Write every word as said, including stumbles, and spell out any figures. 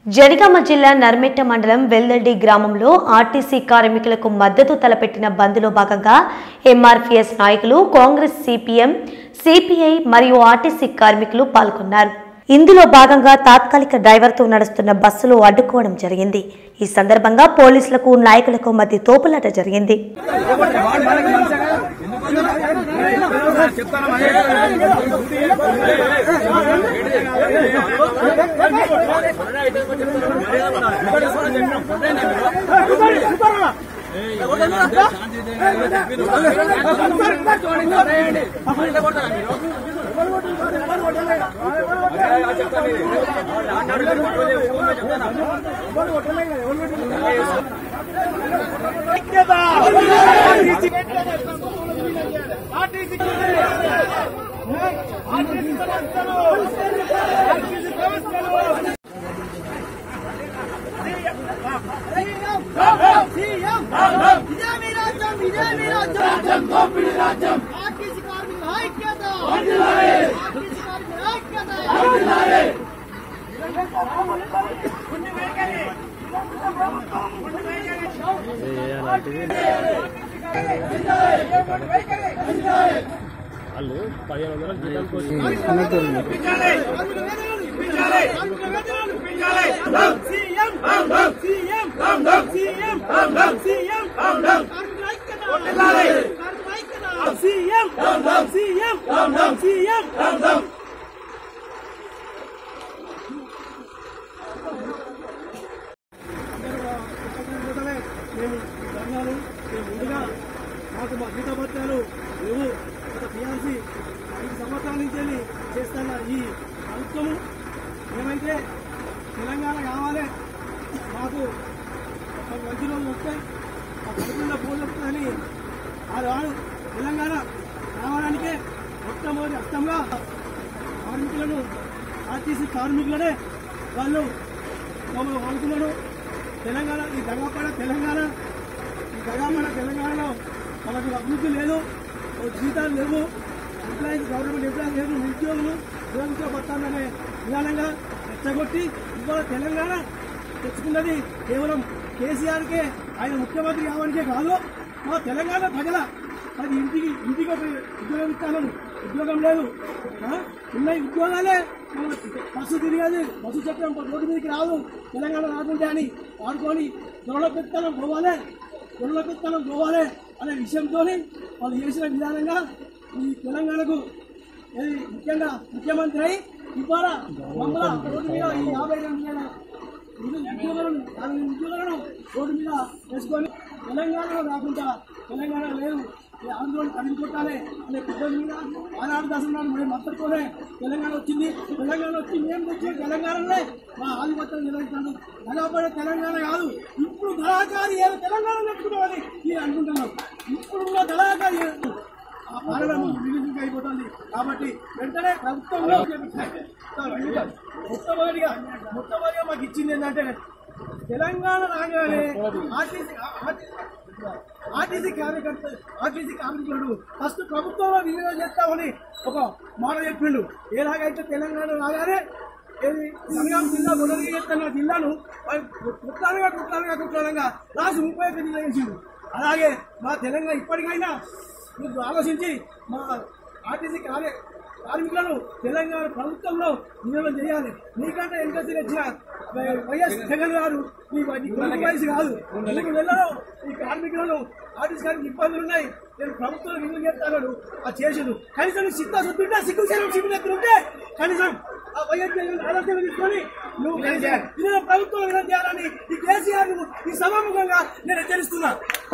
జనగామ జిల్లా నర్మెట్ట మండలం వెల్దడ్డి గ్రామంలో ఆర్టీసీ కార్మికులకు మద్దతు తలపెట్టిన బంద్లో భాగంగా ఎంఆర్పీఎస్ నాయకులు, కాంగ్రెస్, సిపిఎం, సిపిఐ మరియు ఆర్టీసీ కార్మికులు పాల్గొన్నారు. ఇందులో భాగంగా తాత్కాలిక డ్రైవర్తో నడుస్తున్న బస్సులు అడ్డుకోవడం జరిగింది. ఈ సందర్భంగా పోలీసులకు, నాయకులకు మధ్య తోపులాట జరిగింది. వాళ్ళు పదిహేను వందల జీతం కోసం ముందుగా మాకు మా జీతభత్యాలు లేవు. ఒక టీఆర్సీ ఐదు సంవత్సరాల నుంచి చేస్తున్న ఈ ప్రభుత్వము ఏమైతే తెలంగాణ కావాలి, మాకు ఒక మంచి రోజులు వస్తాయి, ఆ కడుపులో పూజ వస్తుందని ఆ రాడు తెలంగాణ రావడానికే మొట్టమొదటి అర్థంగా కార్మికులను, ఆర్టీసీ కార్మికులనే వాళ్ళు మమ్మల్ని వాడుతున్నారు. తెలంగాణ ఈ దగాపడ తెలంగాణ ఈ దగాపడ తెలంగాణలో మనకు అభివృద్ధి లేదు, జీతాలు లేవు, ఎంప్లాయీస్ గవర్నమెంట్ ఎంప్లాయీస్ లేదు, నిరుద్యోగులు నిరుద్యోగపడతాననే విధానంగా రెచ్చగొట్టి ఇవాళ తెలంగాణ తెచ్చుకున్నది కేవలం కేసీఆర్కే, ఆయన ముఖ్యమంత్రి కావడానికే కాదు, మా తెలంగాణ ప్రజల అది ఇంటికి ఇంటికి ఒక ఉద్యోగం ఇస్తాను, ఉద్యోగం లేదు, ఉన్న ఉద్యోగాలే బస్సు తిరిగేది, బస్సు చక్రం రోడ్డు మీదకి రాదు, తెలంగాణ రాకుంటే అని వాడుకొని దొరల పెత్తనం పోవాలి, దొరల పెత్తనం పోవాలి అనే విషయంతో వాళ్ళు చేసిన విధానంగా ఈ తెలంగాణకు ముఖ్యంగా ముఖ్యమంత్రి అయి ఇవాళ మమ్మల్ని రోడ్డు మీద ఈ యాభై రెండు వేల ఉద్యోగులను యాభై ఉద్యోగులను రోడ్డు మీద వేసుకొని తెలంగాణలో రాకుండా తెలంగాణ లేదు, ఆందోళన కలిగిపోతానే అనే పెద్దల మీద ఆనాడు దశనాడు మేము మద్దతుతోనే తెలంగాణ వచ్చింది. తెలంగాణ వచ్చి మేము తెచ్చిన తెలంగాణలో మా ఆధిపత్యం నిలబెట్టాను. దళాపడే తెలంగాణ కాదు, ఇప్పుడు దళాకారి ఏదో తెలంగాణ నెట్టుకున్నామని నేను అనుకుంటున్నాను. ఇప్పుడున్న దళాకారి ఆ పాలన విలీనం అయిపోతుంది. కాబట్టి వెంటనే ప్రభుత్వంలో మొట్టమొదటిగా మొట్టమొదటిగా మాకు ఇచ్చింది ఏంటంటే తెలంగాణ రాగానే ఆర్టీసీ ఆర్టీసీ కార్యకర్త ఆర్టీసీ కార్మికుడు ఫస్ట్ ప్రభుత్వంలో విలీనం చేస్తామని ఒక మాట చెప్పిండు. ఎలాగైతే తెలంగాణ రాగానే ఏది జనగామ జిల్లా మొదటి చేస్తున్న జిల్లాను కుట్టాలుగా కుట్టాలుగా కుట్టాలుగా రాసి ముప్పై ఒక్క జిల్లా చేసిండు. అలాగే మా తెలంగాణ ఇప్పటికైనా మీరు ఆలోచించి మా ఆర్టీసీ కార్య కార్మికులను తెలంగాణ ప్రభుత్వంలో విలీనం చేయాలి. మీకంటే ఎంకసీ వచ్చిన వైఎస్ జగన్ గారు ఈ వయసు కాదు, మూడు నెలలో ఈ కార్మికులను ఆర్టీసీ కార్మికులు ఇబ్బందులు ఉన్నాయి, నేను ప్రభుత్వం విలీనం చేస్తాను ఆ చేసాడు. కనీసం చిత్తశుద్ధి ఉంటే సిగ్గు శైలం చూపినట్టు ఉంటే కనీసం ఆ వైఎస్ జగన్ ఆలోచన తీసుకొని నువ్వు ప్రభుత్వం విలీనం చేయాలని ఈ కేసీఆర్ ఈ సభాముఖంగా నేను హెచ్చరిస్తున్నా.